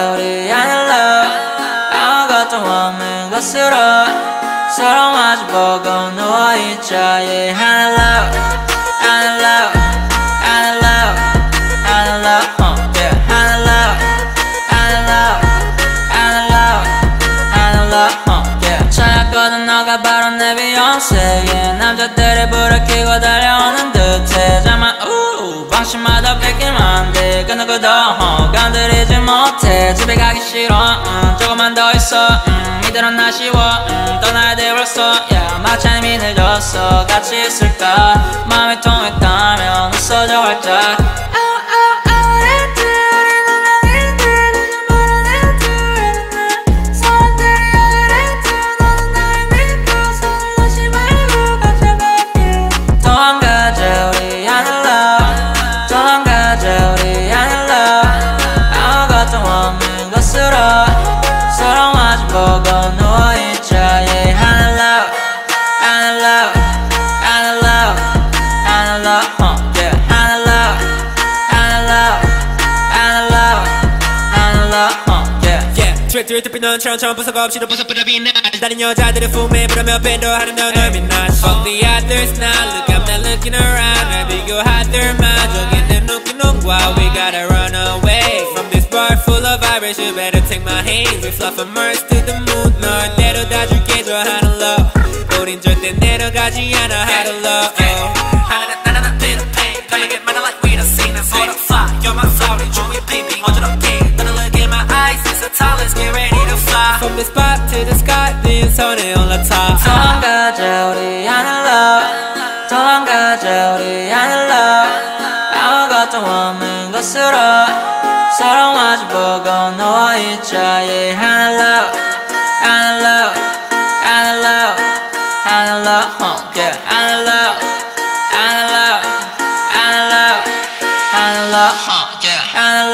우리 하늘 love 아무것도 없는 곳으로 서로 마주보고 누워있자 yeah 하늘 love 하늘 love 하늘 love 하늘 love yeah 하늘 love 하늘 love 하늘 love 하늘 love yeah 찾았거든 너가 바로 내 비욘세 yeah 남자들의 불을 켜고 달려오는 듯해 잠만 방심하다 뺏기면 안돼 그 누구도 건드리지 못해 집에 가기 싫어 조금만 더 있어 이대로는 아쉬워 떠나야 돼 벌써 yeah 마침이 늦었어 같이 있을까 마음이 통했다면 웃어줘 활짝 서로 마주보고 누워있자 yeah 하늘 love 하늘 love 하늘 love 하늘 love yeah 하늘 love 하늘 love 하늘 love 하늘 love yeah yeah 트랙트를 뜯긴 넌처럼 처음 보석 없이도 보석보다 빛나 다른 여자들의 품에 부르며 밴도하는 너널 민낯 Fuck the others now look I'm not looking around 날 비교하들만 저기 내 눈길 눈과 we gotta run away from this bar full of Irish you better take my hand we fly from Mars to the moon 널 데려다 줄게 저 하늘 love 우린 절대 내려가지 않아 하늘 love 하늘에 나나나 little pain 걸리게 많아 like we done seen it for the fly you're my flower joy baby 어지럽게 너는 look in my eyes it's so tall let's get ready to fly from the spot to the sky 네 손에 올라타 도망가자 우리 하늘 love 도망가자 우리 하늘 love 아무것도 없는 곳으로 서로 마주보고 누워있자 yeah 하늘 love 하늘 love 하늘 love 하늘 love yeah 하늘 love 하늘 love 하늘 love 하늘 love yeah 하늘